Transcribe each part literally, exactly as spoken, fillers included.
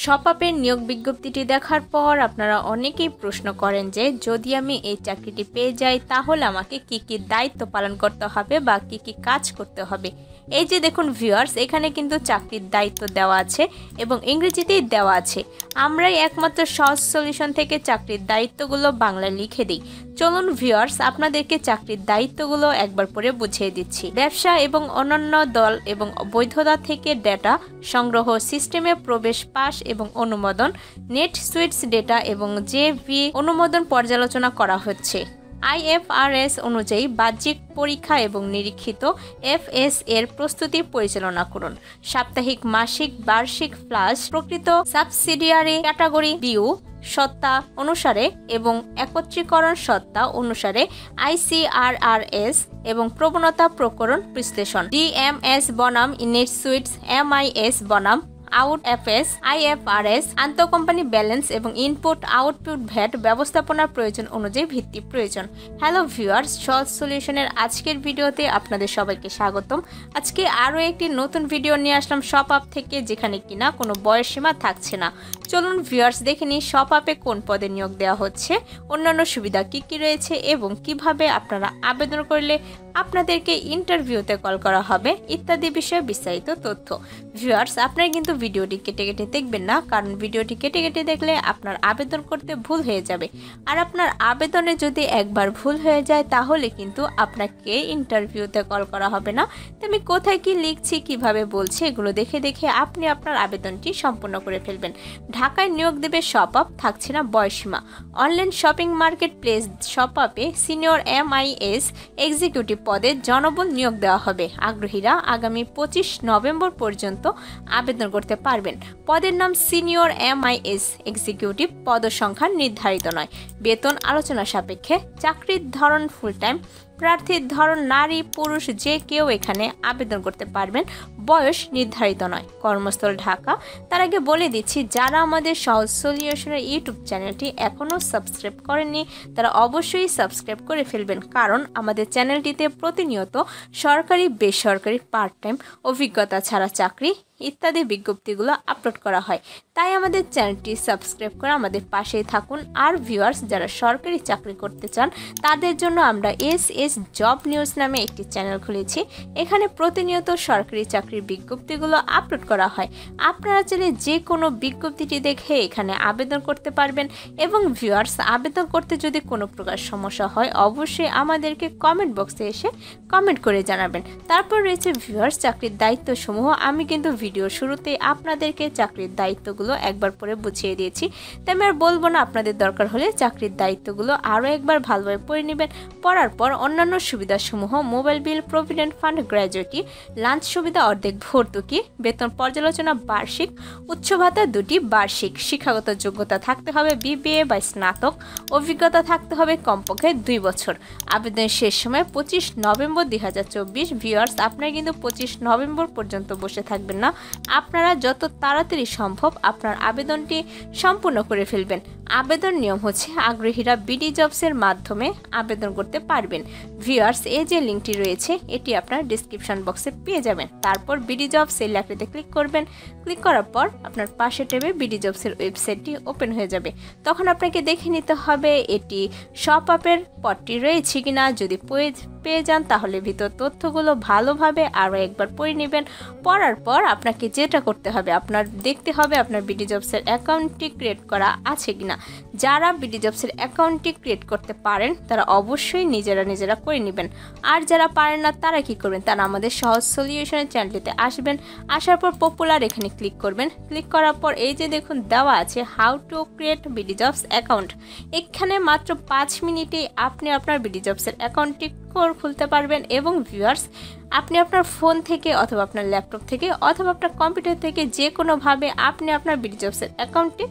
শপআপের নিয়োগ বিজ্ঞপ্তিটি দেখার পর আপনারা অনেকেই প্রশ্ন করেন যে যদি আমি এই চাকরিটি পেয়ে যাই তাহলে আমাকে কি কি দায়িত্ব পালন করতে হবে বা কি কি কাজ করতে হবে। এই যে দেখুন ভিউয়ার্স, এখানে কিন্তু চাকরির দায়িত্ব দেওয়া আছে এবং ইংরেজিতেই দেওয়া আছে। আমরাই একমাত্র সহজ সলিউশন থেকে চাকরির দায়িত্বগুলো বাংলায় লিখে দিই। চলুন ভিউয়ার্স, আপনাদেরকে চাকরির দায়িত্বগুলো একবার পরে বুঝিয়ে দিচ্ছি। ব্যবসা এবং অন্যান্য দল এবং বৈধতা থেকে ডেটা সংগ্রহ, সিস্টেমে প্রবেশ, পাস এবং অনুমোদন, নেট সুইটস ডেটা এবং জে ভি অনুমোদন পর্যালোচনা করা হচ্ছে। আই এফ আর এস অনুযায়ী বাহ্যিক পরীক্ষা এবং নিরীক্ষিত এফ এস এর প্রস্তুতি পরিচালনা করুন। সাপ্তাহিক, মাসিক, বার্ষিক ফ্লাশ প্রকৃত সাবসিডিয়ারি ক্যাটাগরি বিউ সত্তা অনুসারে এবং একত্রীকরণ সত্তা অনুসারে I C R R S এবং প্রবণতা প্রকরণ বিশ্লেষণ ডি এম এস বনাম net suites M I S বনাম out F S I F R S আন্তঃ কোম্পানি ব্যালেন্স এবং ইনপুট আউটপুট ভ্যাট ব্যবস্থাপনার প্রয়োজন অনুযায়ী ভিত্তি প্রয়োজন। হ্যালো ভিউয়ার্স, সহজ সলিউশনের আজকের ভিডিওতে আপনাদের সবাইকে স্বাগতম। আজকে আরও একটি নতুন ভিডিও নিয়ে আসলাম শপআপ থেকে, যেখানে কিনা কোনো বয়স সীমা থাকছে না। চলুন ভিউয়ার্স দেখে নিই শপআপে কোন পদে নিয়োগ দেওয়া হচ্ছে, অন্যান্য সুবিধা কি কি রয়েছে এবং কিভাবে আপনারা আবেদন করলে আপনাদেরকে ইন্টারভিউতে কল করা হবে ইত্যাদি বিষয়ে বিস্তারিত তথ্য। ভিউয়ার্স, আপনারা কিন্তু ভিডিওটি কেটে কেটে দেখবেন না, কারণ ভিডিওটি কেটে কেটে দেখলে আপনার আবেদন করতে ভুল হয়ে যাবে। আর আপনার আবেদনে যদি একবার ভুল হয়ে যায় তাহলে কিন্তু আপনাকে ইন্টারভিউতে কল করা হবে না। তো আমি কোথায় কি লিখছি, কিভাবে বলছি, এগুলো দেখে দেখে আপনি আপনার আবেদনটি সম্পূর্ণ করে ফেলবেন। ঢাকায় নিয়োগ দেবে শপআপ, থাকছে না বয়সীমা। অনলাইন শপিং মার্কেট প্লেস শপআপে senior M I S executive পদে জনবল নিয়োগ দেওয়া হবে। আগ্রহীরা আগামী পঁচিশ নভেম্বর পর্যন্ত আবেদন করতে পারবেন। পদের নাম senior M I S executive, পদসংখ্যা নির্ধারিত নয়, বেতন আলোচনা সাপেক্ষে। চাকরির ধরন ফুল টাইম, প্রার্থীর ধরন নারী পুরুষ যে কেউ এখানে আবেদন করতে পারবেন, বয়স নির্ধারিত নয়। কর্মস্থল ঢাকা। তার আগে বলে দিচ্ছি, যারা আমাদের সহজ সলিউশনের ইউটিউব চ্যানেলটি এখনও সাবস্ক্রাইব করেননি তারা অবশ্যই সাবস্ক্রাইব করে ফেলবেন, কারণ আমাদের চ্যানেলটিতে প্রতিনিয়ত সরকারি, বেসরকারি, পার্ট টাইম, অভিজ্ঞতা ছাড়া চাকরি ইত্যাদি বিজ্ঞপ্তিগুলো আপলোড করা হয়। তাই আমাদের চ্যানেলটি সাবস্ক্রাইব করে আমাদের পাশেই থাকুন। আর ভিউয়ার্স, যারা সরকারি চাকরি করতে চান তাদের জন্য আমরা এস এস জব নিউজ নামে একটি চ্যানেল খুলেছি। এখানে প্রতিনিয়ত সরকারি চাকরির বিজ্ঞপ্তিগুলো আপলোড করা হয়। আপনারা চাইলে যে কোনো বিজ্ঞপ্তিটি দেখে এখানে আবেদন করতে পারবেন। এবং ভিউয়ার্স, আবেদন করতে যদি কোনো প্রকার সমস্যা হয় অবশ্যই আমাদেরকে কমেন্ট বক্সে এসে কমেন্ট করে জানাবেন। তারপর রয়েছে ভিউয়ার্স চাকরির দায়িত্বসমূহ। আমি কিন্তু ভিডিও শুরুতে আপনাদেরকে চাকরির দায়িত্বগুলো একবার পরে বুঝিয়ে দিয়েছি, তাই আমি আর বলবো না। আপনাদের দরকার হলে চাকরির দায়িত্বগুলো আরও একবার ভালোভাবে পড়ে নেবেন। পড়ার পর অন্যান্য সুবিধাসমূহ, mobile bill, provident fund, gratuity, lunch সুবিধা অর্ধেক ভর্তুকি, বেতন পর্যালোচনা বার্ষিক, উচ্চ ভাতা দুটি বার্ষিক, শিক্ষাগত যোগ্যতা থাকতে হবে বিবিএ বা স্নাতক, অভিজ্ঞতা থাকতে হবে কমপক্ষে দুই বছর। আবেদনের শেষ সময় পঁচিশ নভেম্বর দুই হাজার চব্বিশ। ভিউয়ার্স, আপনারা কিন্তু পঁচিশ নভেম্বর পর্যন্ত বসে থাকবেন না, আপনারা যত তাড়াতাড়ি সম্ভব আপনার আবেদনটি সম্পূর্ণ করে ফেলবেন। আবেদন নিয়ম হচ্ছে, আগ্রহীরা বিডি জবসের মাধ্যমে আবেদন করতে পারবেন। ভিউয়ার্স, এই যে লিঙ্কটি রয়েছে এটি আপনার ডিসক্রিপশন বক্সে পেয়ে যাবেন। তারপর বিডি জবস এই লেখাটিতে ক্লিক করবেন। ক্লিক করার পর আপনার পাশে টেবে বিডি জবসের ওয়েবসাইটটি ওপেন হয়ে যাবে। তখন আপনাকে দেখে নিতে হবে এটি শপআপের পদটি রয়েছে কিনা। যদি পেয়ে যান তাহলে ভিতর তথ্যগুলো ভালোভাবে আরও একবার পড়ে নেবেন। পড়ার পর আপনাকে যেটা করতে হবে, আপনার দেখতে হবে আপনার বিডি জবসের অ্যাকাউন্টটি ক্রিয়েট করা আছে কিনা। যারা বিডি জবসের অ্যাকাউন্টটি ক্রিয়েট করতে পারেন তারা অবশ্যই নিজেরা নিজেরা করে নেবেন। আর যারা পারেন না তারা কি করবেন, তারা আমাদের সহজ সলিউশনের চ্যানেলটিতে আসবেন। আসার পর পপুলার এখানে ক্লিক করবেন। ক্লিক করার পর এই যে দেখুন দেওয়া আছে how to create BD jobs account. এখানে মাত্র পাঁচ মিনিটে আপনি আপনার বিডি জবসের অ্যাকাউন্টটি খুলতে পারবেন। এবং ভিউয়ার্স, আপনি আপনার ফোন থেকে অথবা আপনার ল্যাপটপ থেকে অথবা আপনার কম্পিউটার থেকে যে কোনোভাবে আপনি আপনার বিডি জবসের অ্যাকাউন্টটি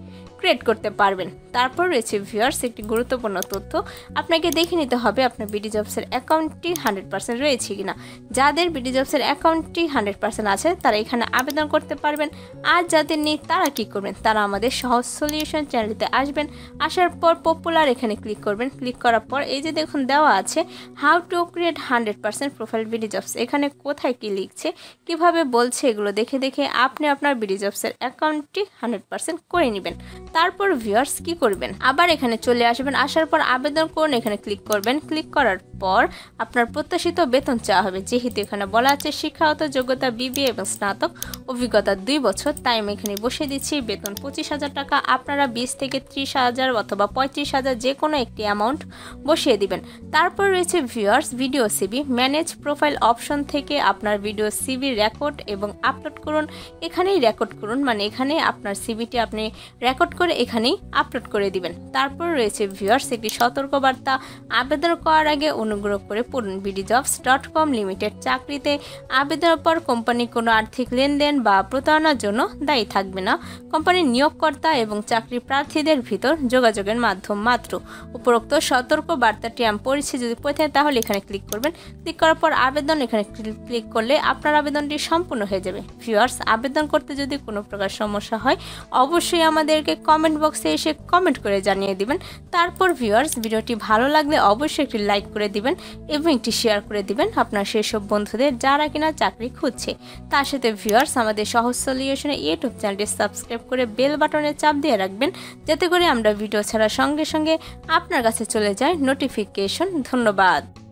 ক্রিয়েট করতে পারবেন। তারপর রয়েছে ভিউয়ার্স একটি গুরুত্বপূর্ণ তথ্য, আপনাকে দেখে নিতে হবে আপনার বিডি জবসের অ্যাকাউন্টটি হান্ড্রেড পার্সেন্ট রয়েছে কিনা। যাদের বিডি জবসের অ্যাকাউন্টটি হান্ড্রেড পার্সেন্ট আছে তারা এখানে আবেদন করতে পারবেন। আর যাদের নেই তারা কি করবেন, তারা আমাদের সহজ সলিউশন চ্যানেলটিতে আসবেন। আসার পর পপুলার এখানে ক্লিক করবেন। ক্লিক করার পর এই যে দেখুন দেওয়া আছে how to create hundred percent profile BD jobs. এখানে কোথায় কি লিখছে, কিভাবে বলছে, এগুলো দেখে দেখে আপনি আপনার বিডি জবসের অ্যাকাউন্টটি হান্ড্রেড পার্সেন্ট করে নেবেন। তারপর ভিউয়ার্স কি করবেন, আবার এখানে চলে আসবেন। আসার পর আবেদন করুন, এখানে ক্লিক করবেন। ক্লিক করার পর আপনার প্রত্যাশিত বেতন চাওয়া হবে। যেহেতু এখানে বলা আছে শিক্ষাগত যোগ্যতা বিবিএ এবং স্নাতক, অভিজ্ঞতা দুই বছর, তাই আমি এখানে বসে দিচ্ছি বেতন পঁচিশ হাজার টাকা। আপনারা বিশ থেকে ত্রিশ হাজার অথবা পঁয়ত্রিশ হাজার যে কোনো একটি অ্যামাউন্ট বসিয়ে দিবেন। তারপর রয়েছে viewers video CV, manage profile option থেকে আপনার ভিডিও সিভি রেকর্ড এবং আপলোড করুন। এখানেই রেকর্ড করুন, মানে এখানে আপনার সিভিটি আপনি রেকর্ড করে এখানেই আপলোড করে দিবেন। তারপর রয়েছে ভিউয়ার্স একটি সতর্কবার্তা, আবেদন করার আগে অনুগ্রহ করে পড়ুন BD jobs dot com limited চাকরিতে আবেদনের পর কোম্পানি কোনো আর্থিক লেনদেন বা প্রতারণার জন্য দায়ী থাকবে না। কোম্পানির নিয়োগকর্তা এবং চাকরি প্রার্থীদের ভিতর যোগাযোগের মাধ্যম মাত্র। উপরোক্ত সতর্ক বার্তাটি আমি পড়েছি, যদি পড়ে থাকে তাহলে এখানে ক্লিক করবেন। ক্লিক করার পর আবেদন এখানে ক্লিক করলে আপনার আবেদনটি সম্পূর্ণ হয়ে যাবে। ভিউয়ার্স আবেদন করতে যদি কোনো প্রকার সমস্যা হয় অবশ্যই আমাদেরকে কমেন্ট বক্সে এসে কমেন্ট করে জানিয়ে দিবেন। তারপর ভিউয়ার্স ভিডিওটি ভালো লাগলে অবশ্যই একটি লাইক করে দিবেন এবং একটি শেয়ার করে দিবেন আপনার সেসব বন্ধুদের যারা কিনা চাকরি খুঁজছে। তার সাথে ভিউয়ার্স আমাদের সহজ সলিউশনের ইউটিউব চ্যানেলটি সাবস্ক্রাইব করে বেল বাটনে চাপ দিয়ে রাখবেন, যাতে করে আমরা ভিডিও ছাড়ার সঙ্গে সঙ্গে আপনার কাছে চলে যায় নোটিফিকেশন। ধন্যবাদ।